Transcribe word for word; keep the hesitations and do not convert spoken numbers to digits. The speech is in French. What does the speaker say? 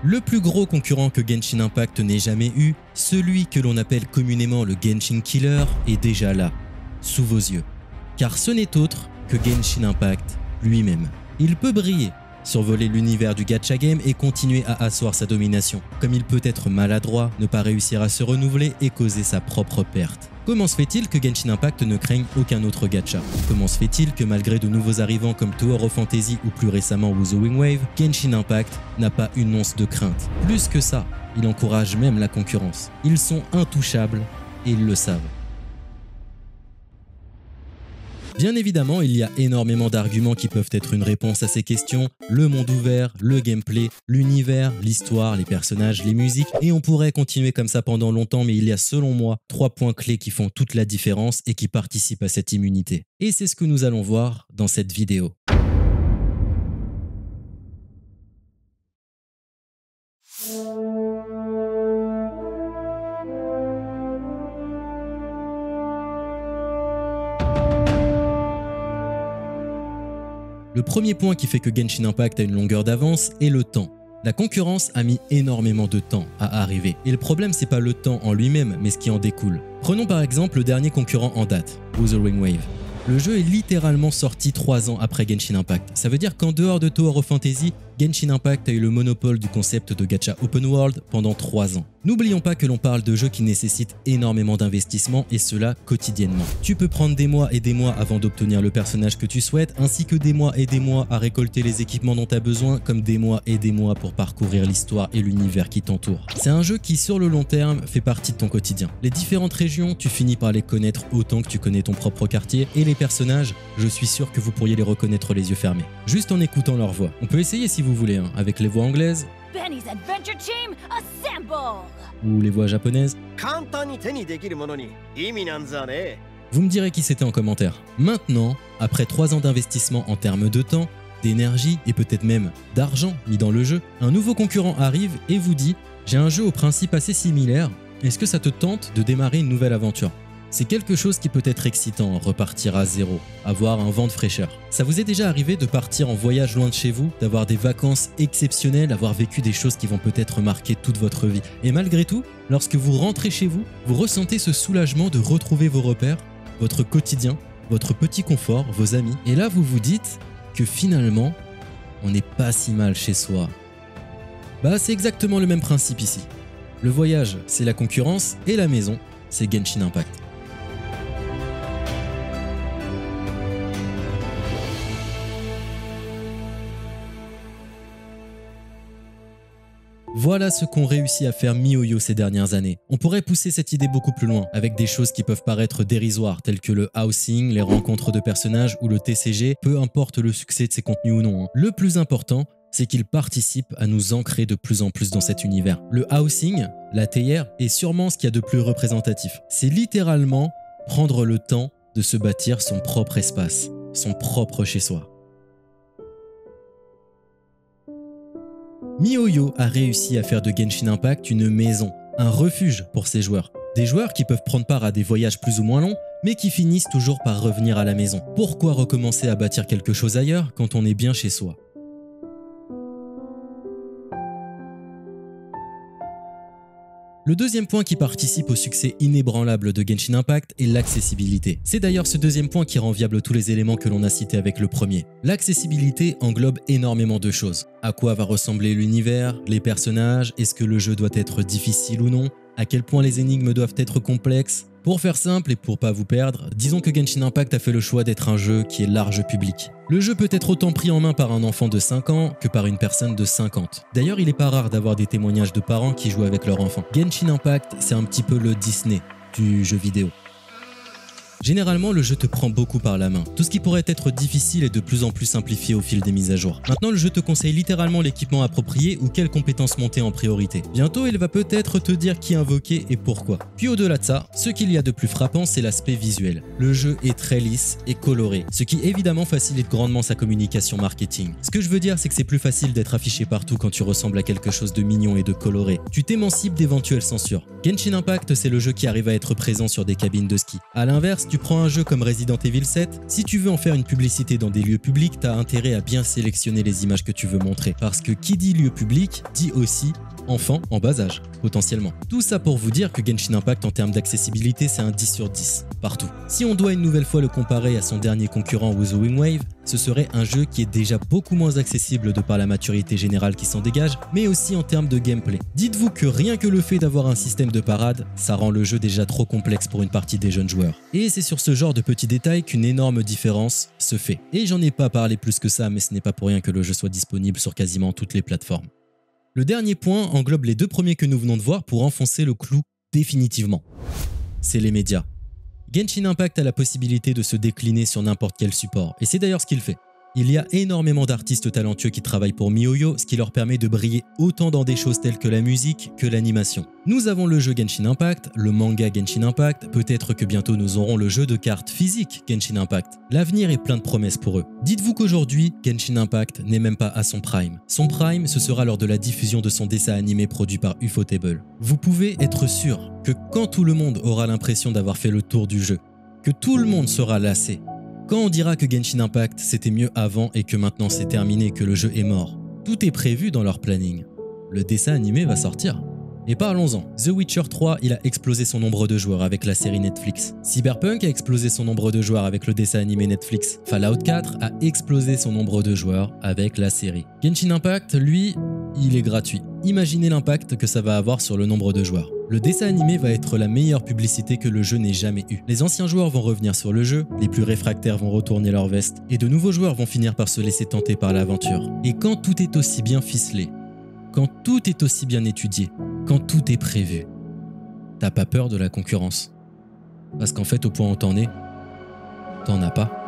Le plus gros concurrent que Genshin Impact n'ait jamais eu, celui que l'on appelle communément le Genshin Killer, est déjà là, sous vos yeux. Car ce n'est autre que Genshin Impact lui-même. Il peut briller, survoler l'univers du gacha game et continuer à asseoir sa domination, comme il peut être maladroit, ne pas réussir à se renouveler et causer sa propre perte. Comment se fait-il que Genshin Impact ne craigne aucun autre gacha? Comment se fait-il que malgré de nouveaux arrivants comme Tower of Fantasy ou plus récemment Wuzowing Wave, Genshin Impact n'a pas une once de crainte? Plus que ça, il encourage même la concurrence. Ils sont intouchables et ils le savent. Bien évidemment, il y a énormément d'arguments qui peuvent être une réponse à ces questions. Le monde ouvert, le gameplay, l'univers, l'histoire, les personnages, les musiques. Et on pourrait continuer comme ça pendant longtemps, mais il y a selon moi trois points clés qui font toute la différence et qui participent à cette immunité. Et c'est ce que nous allons voir dans cette vidéo. Le premier point qui fait que Genshin Impact a une longueur d'avance est le temps. La concurrence a mis énormément de temps à arriver. Et le problème, c'est pas le temps en lui-même, mais ce qui en découle. Prenons par exemple le dernier concurrent en date, Wuzowing Wave. Le jeu est littéralement sorti trois ans après Genshin Impact. Ça veut dire qu'en dehors de Tower of Fantasy, Genshin Impact a eu le monopole du concept de gacha open world pendant trois ans. N'oublions pas que l'on parle de jeux qui nécessitent énormément d'investissement et cela quotidiennement. Tu peux prendre des mois et des mois avant d'obtenir le personnage que tu souhaites, ainsi que des mois et des mois à récolter les équipements dont tu as besoin, comme des mois et des mois pour parcourir l'histoire et l'univers qui t'entoure. C'est un jeu qui, sur le long terme, fait partie de ton quotidien. Les différentes régions, tu finis par les connaître autant que tu connais ton propre quartier, et les personnages, je suis sûr que vous pourriez les reconnaître les yeux fermés, juste en écoutant leur voix. On peut essayer si vous voulez, hein, avec les voix anglaises, Benny's Adventure Team, assemble! ou les voix japonaises. 簡単に手にできるものに意味なんざね。 Vous me direz qui c'était en commentaire. Maintenant, après trois ans d'investissement en termes de temps, d'énergie et peut-être même d'argent mis dans le jeu, un nouveau concurrent arrive et vous dit « J'ai un jeu au principe assez similaire, est-ce que ça te tente de démarrer une nouvelle aventure ?» C'est quelque chose qui peut être excitant, repartir à zéro, avoir un vent de fraîcheur. Ça vous est déjà arrivé de partir en voyage loin de chez vous, d'avoir des vacances exceptionnelles, avoir vécu des choses qui vont peut-être marquer toute votre vie. Et malgré tout, lorsque vous rentrez chez vous, vous ressentez ce soulagement de retrouver vos repères, votre quotidien, votre petit confort, vos amis. Et là, vous vous dites que finalement, on n'est pas si mal chez soi. Bah, c'est exactement le même principe ici. Le voyage, c'est la concurrence, et la maison, c'est Genshin Impact. Voilà ce qu'ont réussi à faire MiHoYo ces dernières années. On pourrait pousser cette idée beaucoup plus loin, avec des choses qui peuvent paraître dérisoires, telles que le housing, les rencontres de personnages ou le T C G, peu importe le succès de ces contenus ou non. Hein. Le plus important, c'est qu'ils participent à nous ancrer de plus en plus dans cet univers. Le housing, la théière, est sûrement ce qu'il y a de plus représentatif. C'est littéralement prendre le temps de se bâtir son propre espace, son propre chez-soi. MiHoYo a réussi à faire de Genshin Impact une maison, un refuge pour ses joueurs. Des joueurs qui peuvent prendre part à des voyages plus ou moins longs, mais qui finissent toujours par revenir à la maison. Pourquoi recommencer à bâtir quelque chose ailleurs quand on est bien chez soi ? Le deuxième point qui participe au succès inébranlable de Genshin Impact est l'accessibilité. C'est d'ailleurs ce deuxième point qui rend viable tous les éléments que l'on a cités avec le premier. L'accessibilité englobe énormément de choses. À quoi va ressembler l'univers, les personnages, est-ce que le jeu doit être difficile ou non, à quel point les énigmes doivent être complexes. Pour faire simple et pour pas vous perdre, disons que Genshin Impact a fait le choix d'être un jeu qui est large public. Le jeu peut être autant pris en main par un enfant de cinq ans que par une personne de cinquante. D'ailleurs, il n'est pas rare d'avoir des témoignages de parents qui jouent avec leur enfant. Genshin Impact, c'est un petit peu le Disney du jeu vidéo. Généralement, le jeu te prend beaucoup par la main. Tout ce qui pourrait être difficile est de plus en plus simplifié au fil des mises à jour. Maintenant, le jeu te conseille littéralement l'équipement approprié ou quelles compétences monter en priorité. Bientôt, il va peut-être te dire qui invoquer et pourquoi. Puis au-delà de ça, ce qu'il y a de plus frappant, c'est l'aspect visuel. Le jeu est très lisse et coloré, ce qui évidemment facilite grandement sa communication marketing. Ce que je veux dire, c'est que c'est plus facile d'être affiché partout quand tu ressembles à quelque chose de mignon et de coloré. Tu t'émancipes d'éventuelles censures. Genshin Impact, c'est le jeu qui arrive à être présent sur des cabines de ski. À l'inverse, tu prends un jeu comme Resident Evil sept, si tu veux en faire une publicité dans des lieux publics, t'as intérêt à bien sélectionner les images que tu veux montrer. Parce que qui dit lieu public, dit aussi enfant en bas âge, potentiellement. Tout ça pour vous dire que Genshin Impact en termes d'accessibilité, c'est un dix sur dix, partout. Si on doit une nouvelle fois le comparer à son dernier concurrent Wuthering Wave, ce serait un jeu qui est déjà beaucoup moins accessible de par la maturité générale qui s'en dégage, mais aussi en termes de gameplay. Dites-vous que rien que le fait d'avoir un système de parade, ça rend le jeu déjà trop complexe pour une partie des jeunes joueurs. Et c'est sur ce genre de petits détails qu'une énorme différence se fait. Et j'en ai pas parlé plus que ça, mais ce n'est pas pour rien que le jeu soit disponible sur quasiment toutes les plateformes. Le dernier point englobe les deux premiers que nous venons de voir pour enfoncer le clou définitivement. C'est les médias. Genshin Impact a la possibilité de se décliner sur n'importe quel support, et c'est d'ailleurs ce qu'il fait. Il y a énormément d'artistes talentueux qui travaillent pour MiHoYo, ce qui leur permet de briller autant dans des choses telles que la musique que l'animation. Nous avons le jeu Genshin Impact, le manga Genshin Impact, peut-être que bientôt nous aurons le jeu de cartes physique Genshin Impact. L'avenir est plein de promesses pour eux. Dites-vous qu'aujourd'hui, Genshin Impact n'est même pas à son prime. Son prime, ce sera lors de la diffusion de son dessin animé produit par Ufotable. Vous pouvez être sûr que quand tout le monde aura l'impression d'avoir fait le tour du jeu, que tout le monde sera lassé, quand on dira que Genshin Impact c'était mieux avant et que maintenant c'est terminé et que le jeu est mort, tout est prévu dans leur planning. Le dessin animé va sortir. Et parlons-en, The Witcher trois, il a explosé son nombre de joueurs avec la série Netflix. Cyberpunk a explosé son nombre de joueurs avec le dessin animé Netflix. Fallout quatre a explosé son nombre de joueurs avec la série. Genshin Impact, lui, il est gratuit. Imaginez l'impact que ça va avoir sur le nombre de joueurs. Le dessin animé va être la meilleure publicité que le jeu n'ait jamais eue. Les anciens joueurs vont revenir sur le jeu, les plus réfractaires vont retourner leur veste, et de nouveaux joueurs vont finir par se laisser tenter par l'aventure. Et quand tout est aussi bien ficelé, quand tout est aussi bien étudié, quand tout est prévu, t'as pas peur de la concurrence. Parce qu'en fait, au point où t'en es, t'en as pas.